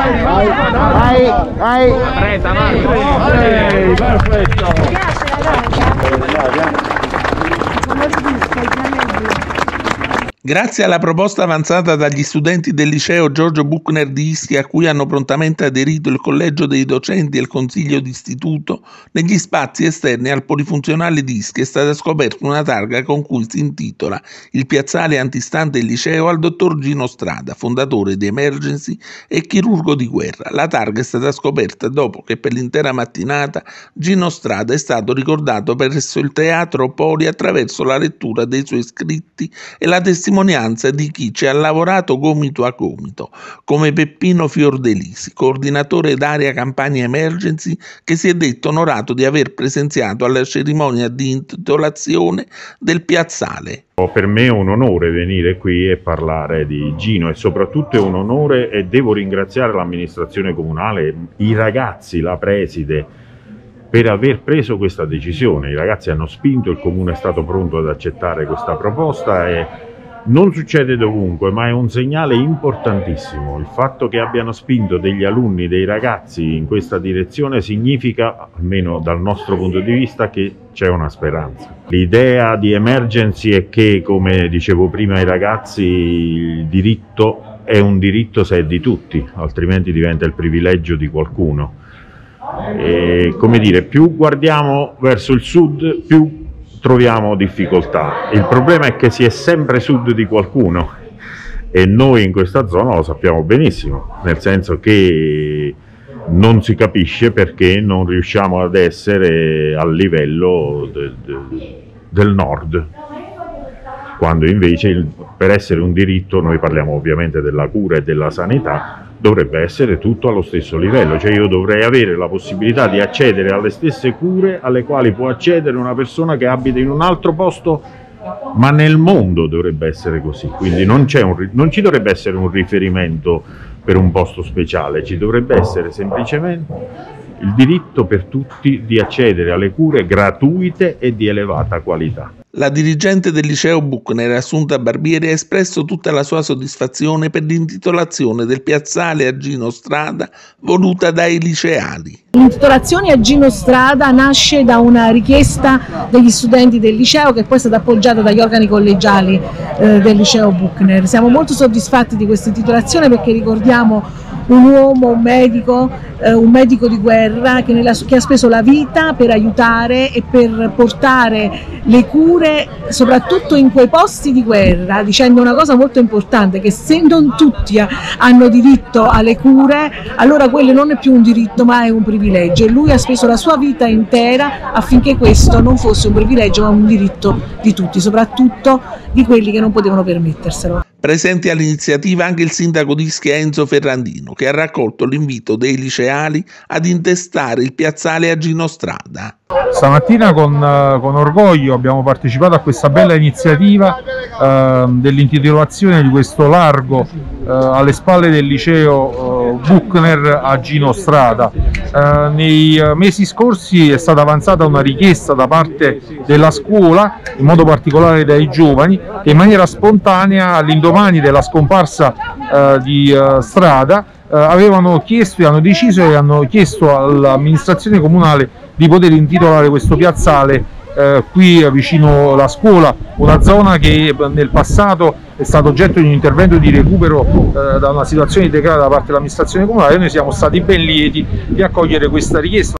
Vai. Perfetto. Grazie alla proposta avanzata dagli studenti del liceo Giorgio Buchner di Ischia, a cui hanno prontamente aderito il collegio dei docenti e il consiglio d'istituto, negli spazi esterni al polifunzionale di Ischia è stata scoperta una targa con cui si intitola il piazzale antistante il liceo al dottor Gino Strada, fondatore di Emergency e chirurgo di guerra. La targa è stata scoperta dopo che per l'intera mattinata Gino Strada è stato ricordato presso il teatro Poli attraverso la lettura dei suoi scritti e la testimonianza di chi ci ha lavorato gomito a gomito, come Peppino Fiordelisi, coordinatore d'area campagna Emergency, che si è detto onorato di aver presenziato alla cerimonia di intitolazione del piazzale. Per me è un onore venire qui e parlare di Gino, e soprattutto è un onore, e devo ringraziare l'amministrazione comunale, i ragazzi, la preside, per aver preso questa decisione. I ragazzi hanno spinto, il comune è stato pronto ad accettare questa proposta e non succede dovunque, ma è un segnale importantissimo. Il fatto che abbiano spinto degli alunni, dei ragazzi in questa direzione significa, almeno dal nostro punto di vista, che c'è una speranza. L'idea di Emergency è che, come dicevo prima ai ragazzi, il diritto è un diritto se è di tutti, altrimenti diventa il privilegio di qualcuno. E, come dire, più guardiamo verso il sud, più troviamo difficoltà. Il problema è che si è sempre sud di qualcuno e noi in questa zona lo sappiamo benissimo, nel senso che non si capisce perché non riusciamo ad essere al livello del nord, quando invece per essere un diritto, noi parliamo ovviamente della cura e della sanità, dovrebbe essere tutto allo stesso livello, cioè io dovrei avere la possibilità di accedere alle stesse cure alle quali può accedere una persona che abita in un altro posto, ma nel mondo dovrebbe essere così, quindi non ci dovrebbe essere un riferimento per un posto speciale, ci dovrebbe essere semplicemente il diritto per tutti di accedere alle cure gratuite e di elevata qualità. La dirigente del liceo Buchner, Assunta Barbieri, ha espresso tutta la sua soddisfazione per l'intitolazione del piazzale a Gino Strada voluta dai liceali. L'intitolazione a Gino Strada nasce da una richiesta degli studenti del liceo, che poi è stata appoggiata dagli organi collegiali del liceo Buchner. Siamo molto soddisfatti di questa intitolazione perché ricordiamo un uomo, un medico di guerra che ha speso la vita per aiutare e per portare le cure soprattutto in quei posti di guerra, dicendo una cosa molto importante, che se non tutti hanno diritto alle cure, allora quello non è più un diritto ma è un privilegio, e lui ha speso la sua vita intera affinché questo non fosse un privilegio ma un diritto di tutti, soprattutto di quelli che non potevano permetterselo. Presenti all'iniziativa anche il sindaco di Ischia Enzo Ferrandino, che ha raccolto l'invito dei liceali ad intestare il piazzale a Gino Strada. Stamattina con orgoglio abbiamo partecipato a questa bella iniziativa dell'intitolazione di questo largo alle spalle del liceo Buchner a Gino Strada. Nei mesi scorsi è stata avanzata una richiesta da parte della scuola, in modo particolare dai giovani, che in maniera spontanea all'indomani della scomparsa di Strada avevano chiesto e hanno deciso e hanno chiesto all'amministrazione comunale di poter intitolare questo piazzale qui vicino alla scuola, una zona che nel passato è stato oggetto di un intervento di recupero da una situazione di degrado da parte dell'amministrazione comunale, e noi siamo stati ben lieti di accogliere questa richiesta.